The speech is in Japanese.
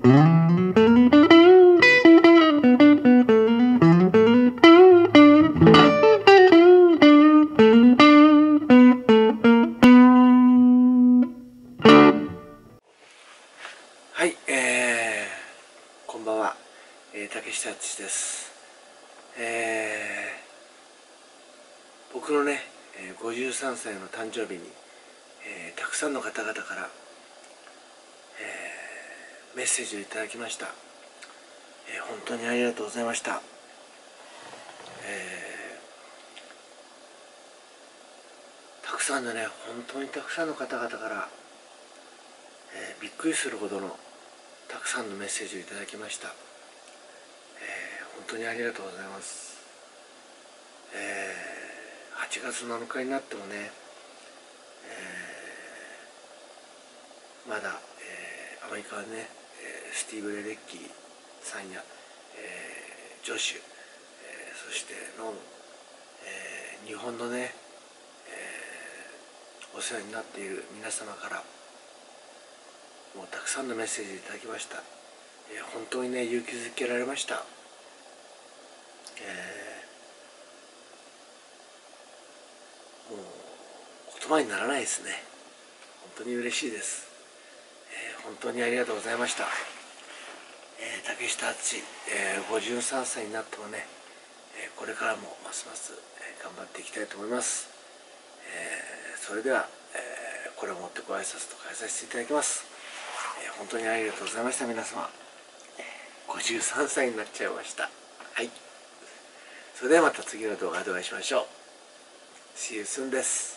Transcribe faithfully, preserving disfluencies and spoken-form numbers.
はい、えー、こんばんは、えー、竹下敦です。えー、僕のね、ごじゅうさんさいの誕生日に、えー、たくさんの方々から、えー、メッセージをいただきました。えー、本当にありがとうございました。えー、たくさんのね、本当にたくさんの方々から、えー、びっくりするほどのたくさんのメッセージをいただきました。えー、本当にありがとうございます。えー、はちがつなのかになってもね、えー、まだ、えー、アメリカはね、えー、スティーブ・レデッキーさんや、えー、ジョシュ、えー、そしてノン、えー、日本のね、えー、お世話になっている皆様からもうたくさんのメッセージいただきました。えー、本当にね、勇気づけられました。えー、もう言葉にならないですね。本当に嬉しいです。えー、本当にありがとうございました。えー、竹下敦、えー、ごじゅうさんさいになってもね、えー、これからもますます、えー、頑張っていきたいと思います。えー、それでは、えー、これをもってご挨拶と変えさせていただきます。えー、本当にありがとうございました。皆様、ごじゅうさんさいになっちゃいました。はい。それではまた次の動画でお会いしましょう。See you soon です。